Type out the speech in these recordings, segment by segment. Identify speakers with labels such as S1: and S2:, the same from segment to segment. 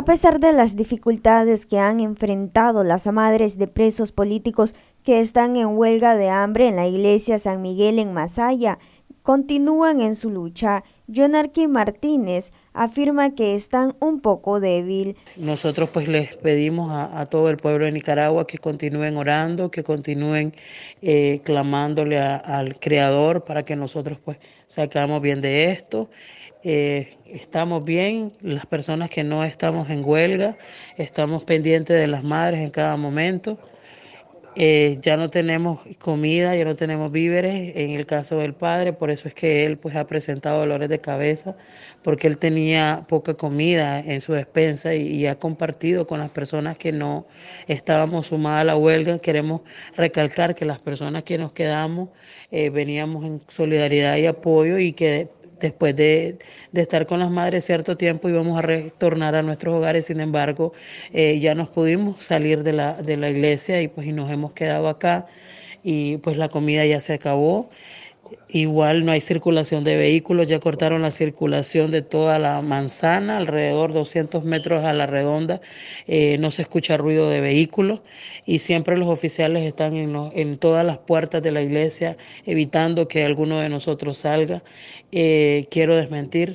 S1: A pesar de las dificultades que han enfrentado las madres de presos políticos que están en huelga de hambre en la iglesia San Miguel en Masaya, continúan en su lucha. Jonarqui Martínez afirma que están un poco débil.
S2: Nosotros pues les pedimos a todo el pueblo de Nicaragua que continúen orando, que continúen clamándole al Creador para que nosotros pues salgamos bien de esto. Estamos bien, las personas que no estamos en huelga, estamos pendientes de las madres en cada momento. Ya no tenemos comida, ya no tenemos víveres en el caso del padre, por eso es que él pues ha presentado dolores de cabeza, porque él tenía poca comida en su despensa y ha compartido con las personas que no estábamos sumadas a la huelga. Queremos recalcar que las personas que nos quedamos veníamos en solidaridad y apoyo y que después de estar con las madres cierto tiempo íbamos a retornar a nuestros hogares. Sin embargo, ya nos pudimos salir de la iglesia y nos hemos quedado acá y pues la comida ya se acabó. Igual no hay circulación de vehículos, ya cortaron la circulación de toda la manzana, alrededor de 200 metros a la redonda, no se escucha ruido de vehículos y siempre los oficiales están en todas las puertas de la iglesia evitando que alguno de nosotros salga. Quiero desmentir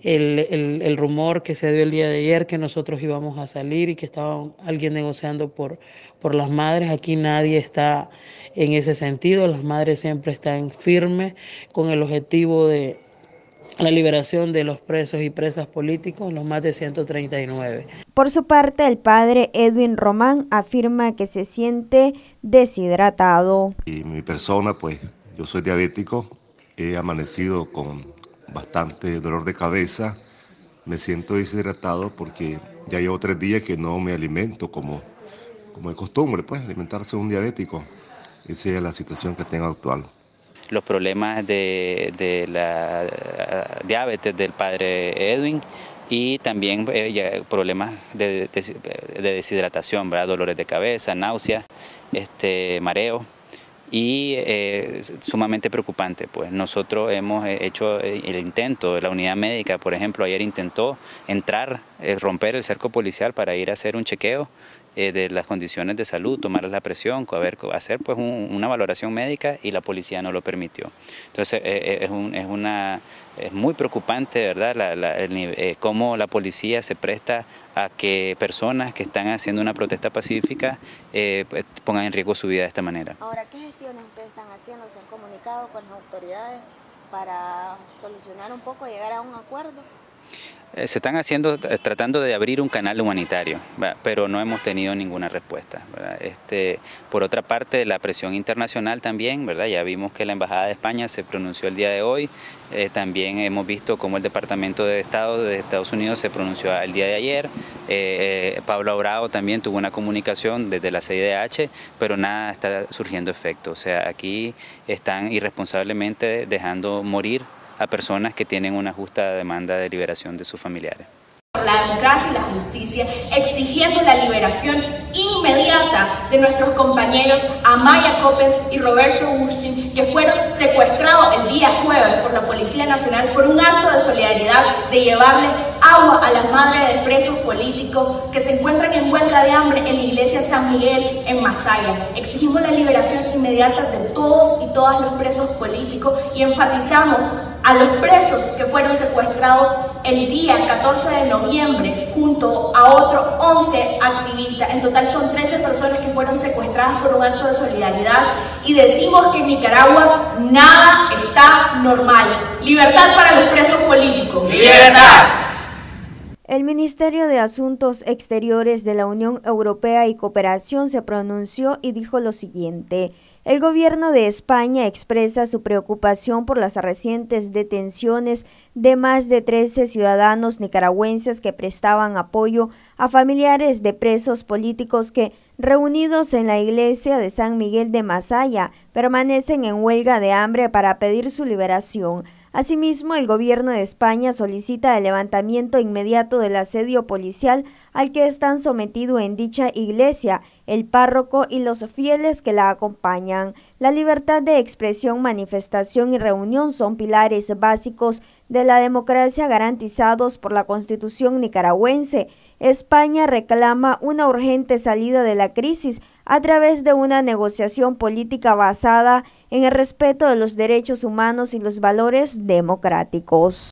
S2: el rumor que se dio el día de ayer que nosotros íbamos a salir y que estaba alguien negociando por las madres. Aquí nadie está en ese sentido, las madres siempre están firmes con el objetivo de la liberación de los presos y presas políticos, los más de 139.
S1: Por su parte, el padre Edwin Román afirma que se siente deshidratado.
S3: Y mi persona, pues, yo soy diabético, he amanecido con bastante dolor de cabeza, me siento deshidratado porque ya llevo 3 días que no me alimento como de costumbre, pues, alimentarse un diabético. Esa es la situación que tengo actual.
S4: Los problemas de la diabetes del padre Edwin y también problemas de deshidratación, ¿verdad? Dolores de cabeza, náuseas, mareo y sumamente preocupante. Pues nosotros hemos hecho el intento, la unidad médica, por ejemplo, ayer intentó entrar, romper el cerco policial para ir a hacer un chequeo de las condiciones de salud, tomar la presión, hacer pues una valoración médica y la policía no lo permitió. Entonces es muy preocupante, ¿verdad? Cómo la policía se presta a que personas que están haciendo una protesta pacífica pues, pongan en riesgo su vida de esta manera.
S1: Ahora, ¿qué gestiones ustedes están haciendo? ¿Se han comunicado con las autoridades para solucionar un poco, llegar a un acuerdo?
S4: Se están haciendo, tratando de abrir un canal humanitario, ¿verdad? Pero no hemos tenido ninguna respuesta, ¿verdad? Por otra parte, la presión internacional también, ¿verdad? Ya vimos que la Embajada de España se pronunció el día de hoy, también hemos visto cómo el Departamento de Estado de Estados Unidos se pronunció el día de ayer, Pablo Abrao también tuvo una comunicación desde la CIDH, pero nada está surgiendo efecto, o sea, aquí están irresponsablemente dejando morir a personas que tienen una justa demanda de liberación de sus familiares.
S5: La democracia y la justicia, exigiendo la liberación inmediata de nuestros compañeros Amaya Copes y Roberto Urchin, que fueron secuestrados el día jueves por la Policía Nacional por un acto de solidaridad de llevarle agua a las madres de presos políticos que se encuentran en huelga de hambre en la iglesia San Miguel en Masaya. Exigimos la liberación inmediata de todos y todas los presos políticos y enfatizamos a los presos que fueron secuestrados el día 14 de noviembre junto a otros 11 activistas. En total son 13 personas que fueron secuestradas por un acto de solidaridad y decimos que en Nicaragua nada está normal. Libertad para los presos políticos. ¡Libertad!
S1: El Ministerio de Asuntos Exteriores de la Unión Europea y Cooperación se pronunció y dijo lo siguiente: el gobierno de España expresa su preocupación por las recientes detenciones de más de 13 ciudadanos nicaragüenses que prestaban apoyo a familiares de presos políticos que, reunidos en la iglesia de San Miguel de Masaya, permanecen en huelga de hambre para pedir su liberación. Asimismo, el gobierno de España solicita el levantamiento inmediato del asedio policial al que están sometidos en dicha iglesia, el párroco y los fieles que la acompañan. La libertad de expresión, manifestación y reunión son pilares básicos de la democracia garantizados por la Constitución nicaragüense. España reclama una urgente salida de la crisis a través de una negociación política basada en el respeto de los derechos humanos y los valores democráticos.